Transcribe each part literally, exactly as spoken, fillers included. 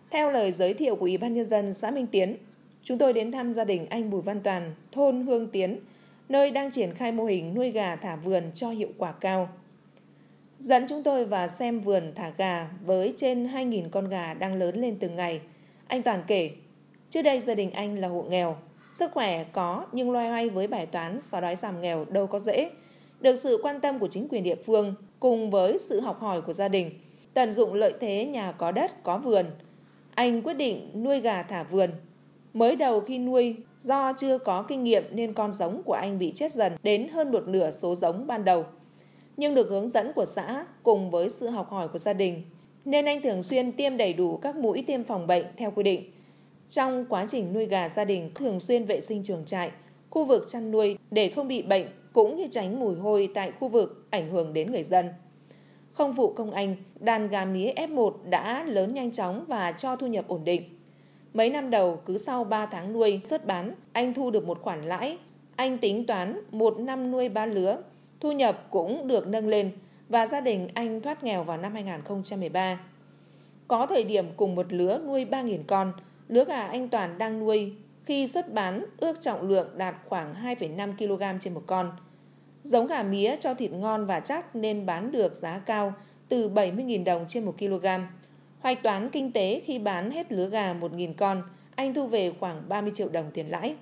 Theo lời giới thiệu của Ủy ban Nhân dân xã Minh Tiến, chúng tôi đến thăm gia đình anh Bùi Văn Toàn, thôn Hương Tiến, nơi đang triển khai mô hình nuôi gà thả vườn cho hiệu quả cao. Dẫn chúng tôi vào xem vườn thả gà với trên hai nghìn con gà đang lớn lên từng ngày. Anh Toàn kể, trước đây gia đình anh là hộ nghèo, sức khỏe có nhưng loay hoay với bài toán xóa đói giảm nghèo đâu có dễ. Được sự quan tâm của chính quyền địa phương cùng với sự học hỏi của gia đình, tận dụng lợi thế nhà có đất, có vườn, anh quyết định nuôi gà thả vườn. Mới đầu khi nuôi, do chưa có kinh nghiệm nên con giống của anh bị chết dần đến hơn một nửa số giống ban đầu. Nhưng được hướng dẫn của xã cùng với sự học hỏi của gia đình, nên anh thường xuyên tiêm đầy đủ các mũi tiêm phòng bệnh theo quy định. Trong quá trình nuôi gà, gia đình thường xuyên vệ sinh chuồng trại, khu vực chăn nuôi để không bị bệnh cũng như tránh mùi hôi tại khu vực ảnh hưởng đến người dân. Không phụ công anh, đàn gà mía ép một đã lớn nhanh chóng và cho thu nhập ổn định. Mấy năm đầu, cứ sau ba tháng nuôi, xuất bán, anh thu được một khoản lãi. Anh tính toán một năm nuôi ba lứa, thu nhập cũng được nâng lên và gia đình anh thoát nghèo vào năm hai nghìn không trăm mười ba. Có thời điểm cùng một lứa nuôi ba nghìn con, lứa gà anh Toàn đang nuôi khi xuất bán ước trọng lượng đạt khoảng hai phẩy năm ki lô gam trên một con. Giống gà mía cho thịt ngon và chắc nên bán được giá cao từ bảy mươi nghìn đồng trên một ki lô gam. Hoạch toán kinh tế khi bán hết lứa gà một nghìn con, anh thu về khoảng ba mươi triệu đồng tiền lãi.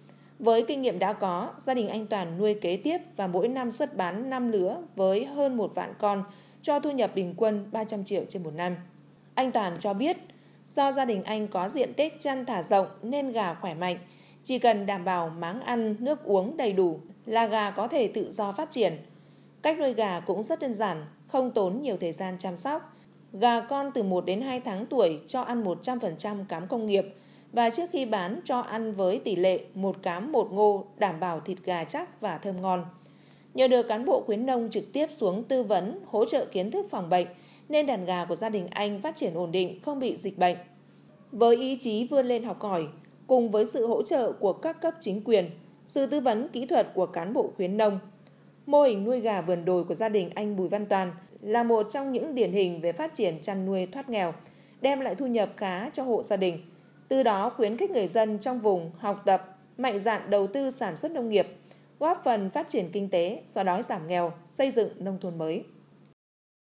Với kinh nghiệm đã có, gia đình anh Toàn nuôi kế tiếp và mỗi năm xuất bán năm lứa với hơn một vạn con, cho thu nhập bình quân ba trăm triệu trên một năm. Anh Toàn cho biết, do gia đình anh có diện tích chăn thả rộng nên gà khỏe mạnh, chỉ cần đảm bảo máng ăn, nước uống đầy đủ là gà có thể tự do phát triển. Cách nuôi gà cũng rất đơn giản, không tốn nhiều thời gian chăm sóc. Gà con từ một đến hai tháng tuổi cho ăn một trăm phần trăm cám công nghiệp và trước khi bán cho ăn với tỷ lệ một cám một ngô, đảm bảo thịt gà chắc và thơm ngon. Nhờ được cán bộ khuyến nông trực tiếp xuống tư vấn, hỗ trợ kiến thức phòng bệnh nên đàn gà của gia đình anh phát triển ổn định, không bị dịch bệnh. Với ý chí vươn lên học hỏi, cùng với sự hỗ trợ của các cấp chính quyền, sự tư vấn kỹ thuật của cán bộ khuyến nông, mô hình nuôi gà vườn đồi của gia đình anh Bùi Văn Toàn là một trong những điển hình về phát triển chăn nuôi thoát nghèo, đem lại thu nhập khá cho hộ gia đình. Từ đó khuyến khích người dân trong vùng học tập, mạnh dạn đầu tư sản xuất nông nghiệp, góp phần phát triển kinh tế, xóa đói giảm nghèo, xây dựng nông thôn mới.